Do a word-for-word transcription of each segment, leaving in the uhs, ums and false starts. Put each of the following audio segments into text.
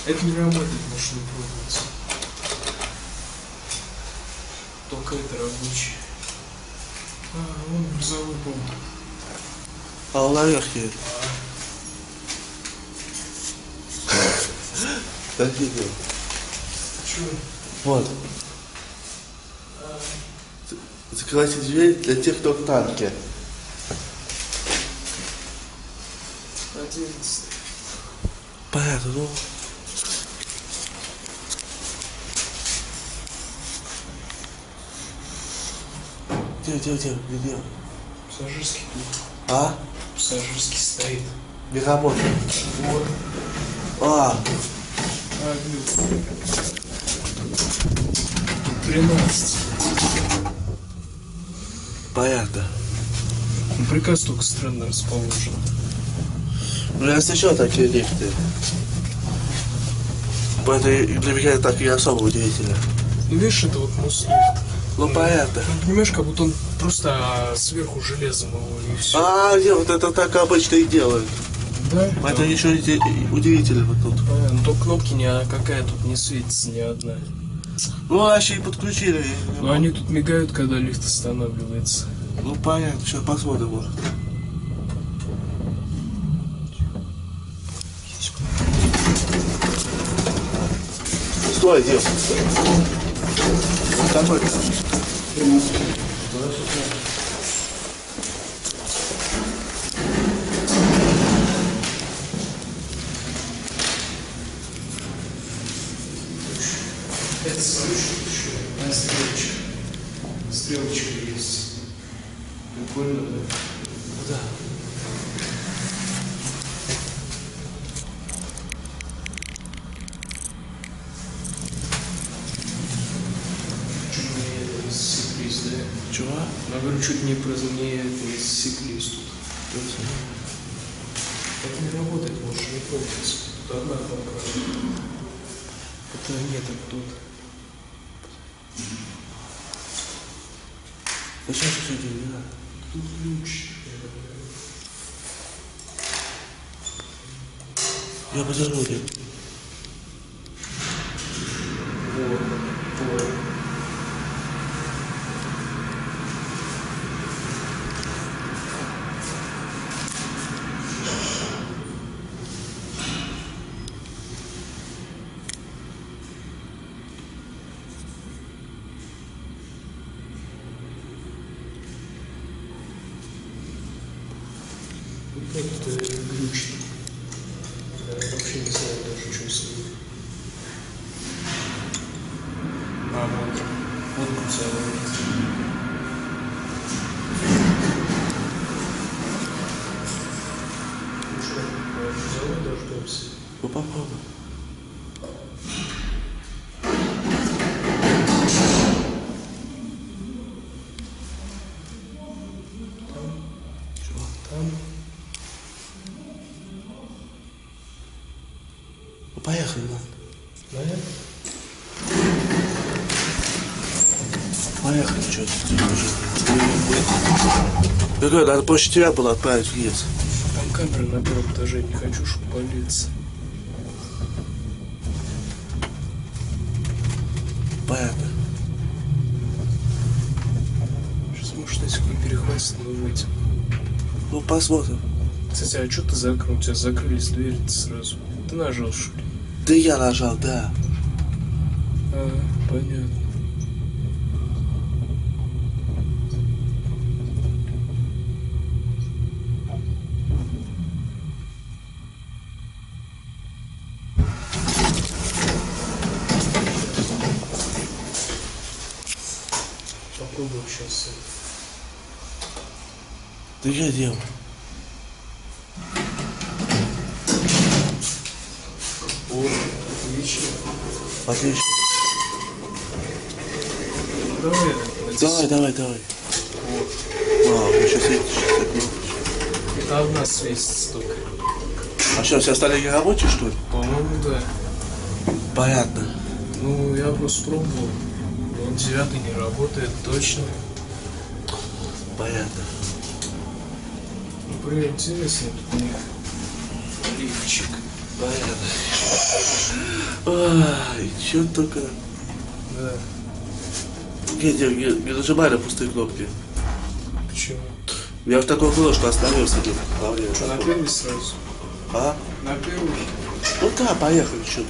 Это не работает, может не пробовать. Только это рабочий. А, вон грузовой болт. А он наверх едет. Какие дела? Чего? Вот. Закрывайте дверь для тех, кто в танке. Одиннадцать. Понятно, ну. Где, где, где, где? Пассажирский тут. А? Пассажирский стоит. Не работает. Вот. А. А, блин. Тут тринадцать. Понятно. Ну, приказ только странно расположен. Ну, есть еще такие лифты. Поэтому для меня так и особо удивительно. Ну, видишь, это вот мост. Ну, понятно. Ну, понимаешь, как будто он просто а, сверху железом его и все. А, где вот это так обычно и делают. Да? Это Да. еще удивительно вот тут. Понятно. Но только кнопки ни а какая тут не светится, ни одна. Ну, вообще и подключили. Но они тут мигают, когда лифт останавливается. Ну, понятно, сейчас посмотрим, может. Стой, девушка. Какой там? Это стрелочка еще. А, стрелочка. Стрелочка есть. Прикольно, да? Да. Чуть не это иссеклись, да? Чего? Я говорю, чуть не просто не это иссеклись тут. Это не работает, может не пробовать. Тут одна кнопка. Это нет, это тут. Зачем же все делать, да? Тут ключ. Я подержу тебя. Вот. Вот. Это глючит. Я вообще не знаю даже, что с ним. А, вот. Вот грузовой. Ну что, грузовой дождемся? Ну, попробуй. Чего? Там. Ну, поехали, ладно. Наверное. Поехали, что ты уже. Я говорю, надо проще тебя было отправить вниз. Там камера на первом этаже, не хочу, чтобы палиться. Понятно. Сейчас, может, если не перехватит, мы выйдем. Ну, посмотрим. Кстати, а что ты закрыл? У тебя закрылись двери-то сразу. Ты нажал, что ли? Да я нажал, да. А, понятно. Попробуем сейчас. Да я делал. О, отлично. Отлично. Давай, Давай, давай, давай. Вот. А, вы сейчас видите, Это одна светится только. А что, все остальные не рабочие, что ли? По-моему, да. Понятно. Ну, я просто пробовал. Он девятый не работает точно. Понятно. Ну, блин, интересно тут у них лифчик. Понятно. Ай, чё только... Да. Не, не, не, не нажимай на пустые кнопки. Почему? У меня же такое было, что остановился тут. Что, на первый сразу? А? На первый? Ну да, поехали, чё.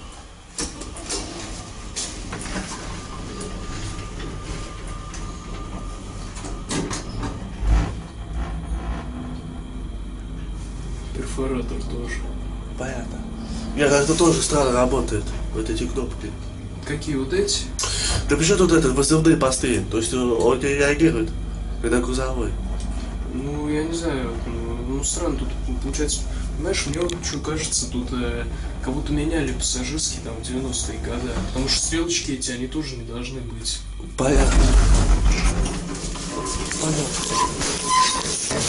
Перфоратор тоже. Понятно. Нет, это тоже странно работает, вот эти кнопки. Какие вот эти? Да почему тут это воздушные посты? То есть он, он не реагирует, когда грузовой. Ну, я не знаю, ну, ну, странно, тут получается, понимаешь, мне вот что кажется, тут э, как будто меняли пассажирские там в девяностые годы, потому что стрелочки эти, они тоже не должны быть. Понятно. Понятно.